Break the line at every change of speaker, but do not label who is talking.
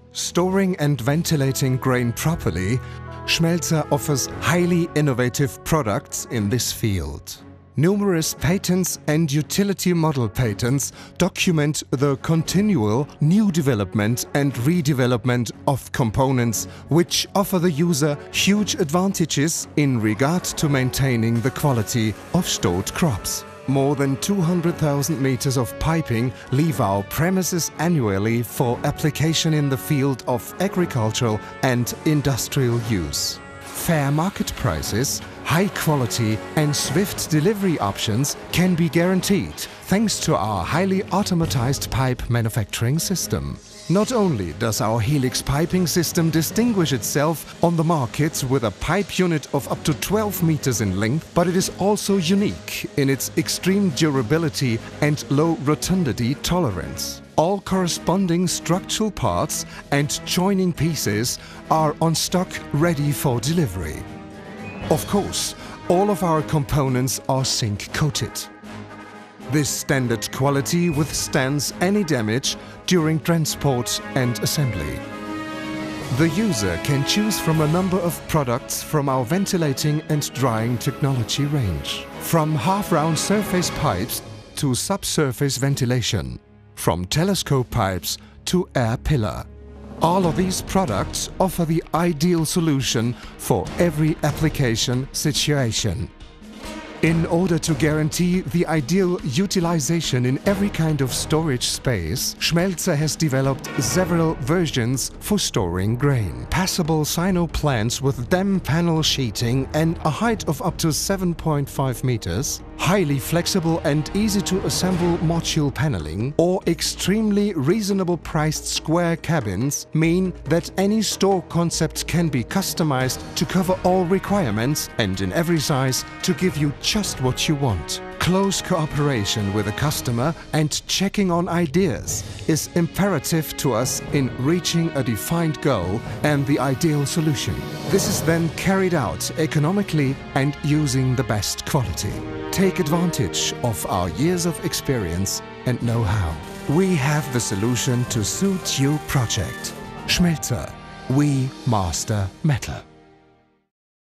Storing and ventilating grain properly, Schmelzer offers highly innovative products in this field. Numerous patents and utility model patents document the continual new development and redevelopment of components which offer the user huge advantages in regard to maintaining the quality of stored crops. More than 200,000 meters of piping leave our premises annually for application in the field of agricultural and industrial use. Fair market prices, high quality and swift delivery options can be guaranteed thanks to our highly automatized pipe manufacturing system. Not only does our Helix piping system distinguish itself on the market with a pipe unit of up to 12 meters in length, but it is also unique in its extreme durability and low rotundity tolerance. All corresponding structural parts and joining pieces are on stock ready for delivery. Of course, all of our components are zinc coated. This standard quality withstands any damage during transport and assembly. The user can choose from a number of products from our ventilating and drying technology range. From half-round surface pipes to subsurface ventilation. From telescope pipes to air pillar. All of these products offer the ideal solution for every application situation. In order to guarantee the ideal utilization in every kind of storage space, Schmelzer has developed several versions for storing grain. Passable sino plants with dam panel sheeting and a height of up to 7.5 meters, highly flexible and easy to assemble module paneling, or extremely reasonable priced square cabins mean that any store concept can be customized to cover all requirements and in every size to give you just what you want. Close cooperation with the customer and checking on ideas is imperative to us in reaching a defined goal and the ideal solution. This is then carried out economically and using the best quality. Take advantage of our years of experience and know-how. We have the solution to suit your project. Schmelzer, we master metal.